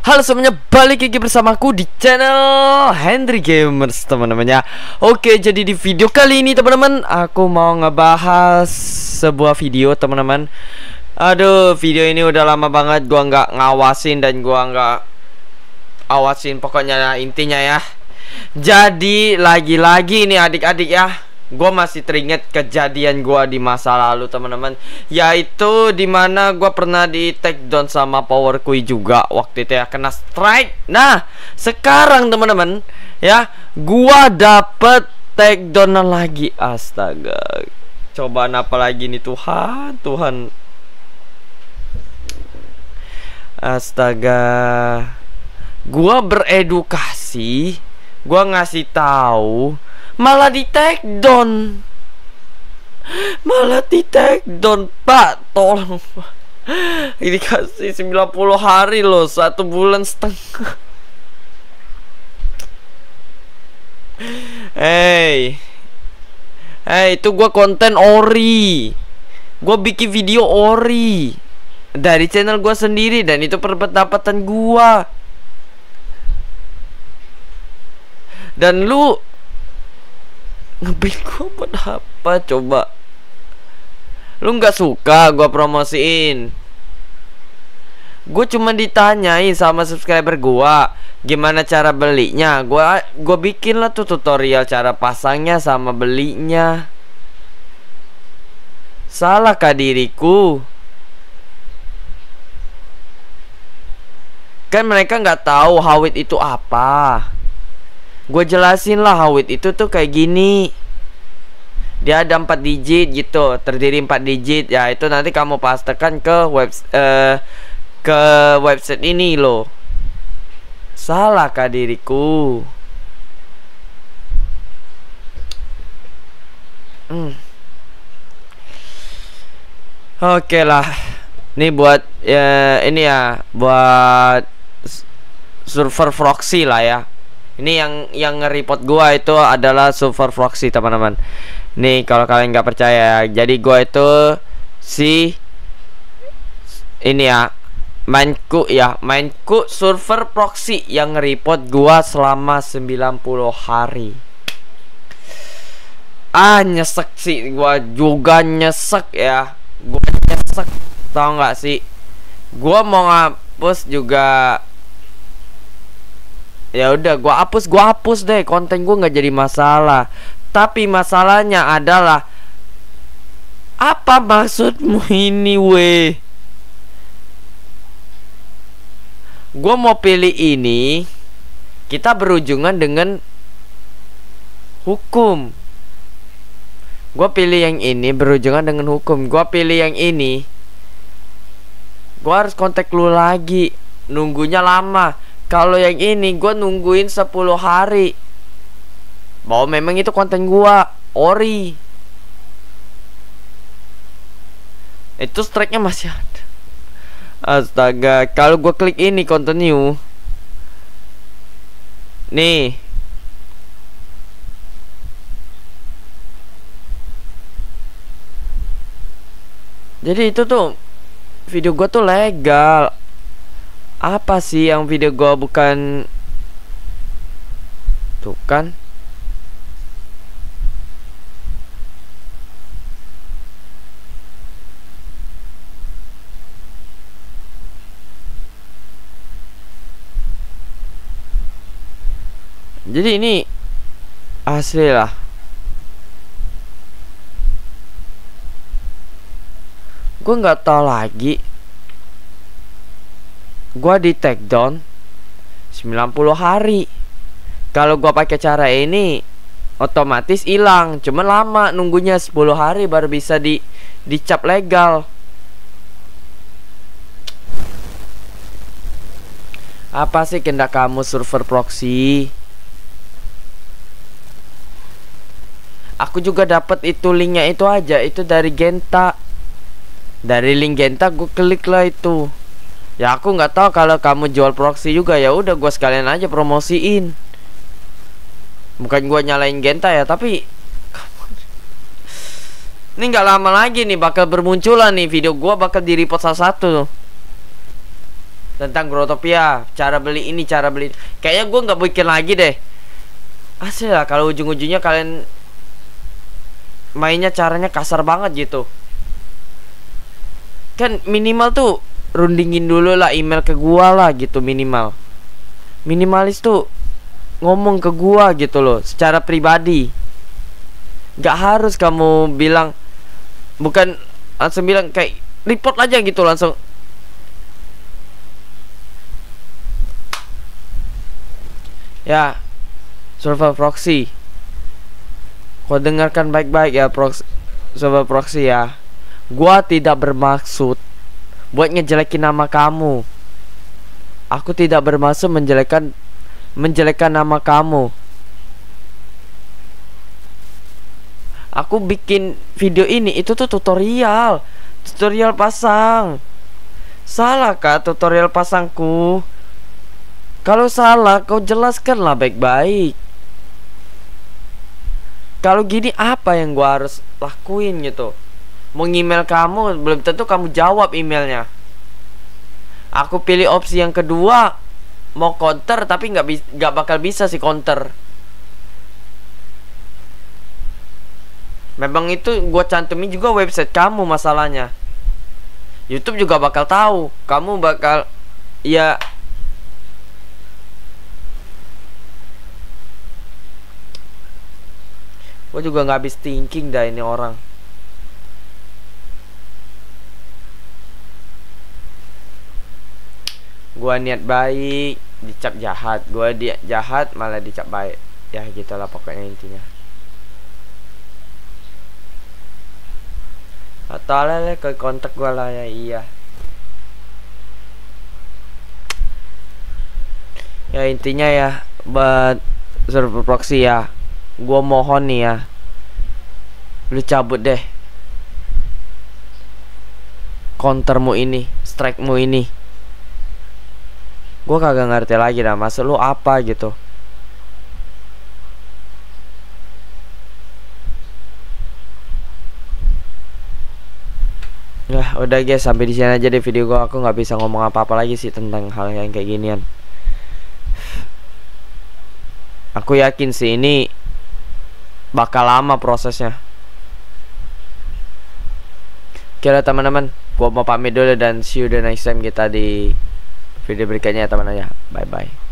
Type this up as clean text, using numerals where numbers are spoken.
Halo semuanya, balik lagi bersamaku di channel Henry Gamers teman-teman ya. Oke, jadi di video kali ini teman-teman, aku mau ngebahas sebuah video teman-teman. Aduh, video ini udah lama banget gua nggak ngawasin dan gua nggak awasin, pokoknya intinya ya. Jadi lagi-lagi ini adik-adik ya, gue masih teringat kejadian gue di masa lalu teman-teman, yaitu dimana gue pernah di take down sama Power Kui juga waktu itu ya, kena strike. Nah sekarang teman-teman ya, gue dapet take downan lagi. Astaga, cobaan apa lagi nih Tuhan, Tuhan. Astaga, gue beredukasi, gue ngasih tahu, malah di take down. Malah di take down, Pak. Tolong, Pak. Ini kasih 90 hari loh, 1 bulan setengah. Hey, itu gua konten ori. Gua bikin video ori dari channel gua sendiri, dan itu pendapatan gua. Dan lu ngebait gua buat apa coba? Lu nggak suka gua promosiin? Gue cuma ditanyain sama subscriber gua gimana cara belinya. Gua bikin lah tuh tutorial cara pasangnya sama belinya. Salahkah diriku? Kan mereka nggak tahu hawit itu apa. Gue jelasin lah, hawit itu tuh kayak gini. Dia ada 4 digit gitu, terdiri 4 digit. Ya itu nanti kamu pastekan ke website ini loh. Salahkah diriku? Oke lah. Ini buat ini ya, buat server proxy lah ya. Ini yang nge-report gua itu adalah server proxy teman-teman. Nih kalau kalian nggak percaya, jadi gua itu ini ya, mainku server proxy yang nge-report gua selama 90 hari. Nyesek sih, gua juga nyesek ya. Gua nyesek, tau nggak sih? Gua mau ngapus juga. Ya udah, gua hapus deh, konten gua nggak jadi masalah. Tapi masalahnya adalah, apa maksudmu ini weh? Gua mau pilih ini, kita berujungan dengan hukum. Gua pilih yang ini, berujungan dengan hukum. Gua pilih yang ini, gua harus kontak lu lagi, nunggunya lama. Kalau yang ini gue nungguin 10 hari. Bahwa memang itu konten gue ori. Itu strike-nya masih ada. Astaga, kalau gue klik ini continue. Nih. Jadi itu tuh video gue tuh legal. Apa sih yang video gua bukan? Tuh kan. Jadi ini asli lah. Gua nggak tahu lagi. Gua di take down 90 hari. Kalau gua pakai cara ini otomatis hilang, cuman lama nunggunya 10 hari baru bisa dicap legal. Apa sih kehendak kamu server proxy? Aku juga dapat itu linknya itu aja, itu dari Genta. Dari link Genta gue klik lah itu. Ya aku nggak tahu kalau kamu jual proxy juga, ya udah gue sekalian aja promosiin. Bukan gue nyalain Genta ya, tapi ini nggak lama lagi nih bakal bermunculan nih video gue bakal di report salah satu. tentang Growtopia, cara beli ini, cara beli. Kayaknya gue nggak bikin lagi deh. Asli lah, kalau ujung-ujungnya kalian mainnya caranya kasar banget gitu. Kan minimal tuh rundingin dulu lah email ke gua lah gitu, minimal. Minimalis tuh ngomong ke gua gitu loh, secara pribadi. Gak harus kamu bilang, bukan langsung bilang kayak report aja gitu langsung. Ya, server proxy. Kau dengarkan baik-baik ya, server proxy ya. Gua tidak bermaksud buat ngejelekin nama kamu. Aku tidak bermaksud menjelekkan nama kamu. Aku bikin video ini itu tuh tutorial pasang. Salah kah tutorial pasangku? Kalau salah kau jelaskan lah baik-baik. Kalau gini apa yang gua harus lakuin gitu? Mau email kamu belum tentu kamu jawab emailnya. Aku pilih opsi yang kedua, mau counter tapi nggak bakal bisa sih counter. Memang itu gua cantumin juga website kamu masalahnya. YouTube juga bakal tahu, kamu bakal ya. Gue juga nggak habis thinking dah ini orang. Gua niat baik dicap jahat, gua dia jahat malah dicap baik. Ya gitulah pokoknya intinya. Atau lele ke kontak gua lah ya, iya. Ya intinya ya buat server proxy ya, gua mohon nih ya, lu cabut deh countermu ini, strike-mu ini. Gua kagak ngerti lagi dah, maksud lu apa gitu. Ya udah guys, sampai di sini aja deh video gua. Aku nggak bisa ngomong apa-apa lagi sih tentang hal yang kayak ginian. Aku yakin sih ini bakal lama prosesnya. Oke lah teman-teman, gua mau pamit dulu dan see you the next time kita di video berikutnya ya teman-teman ya. Bye bye.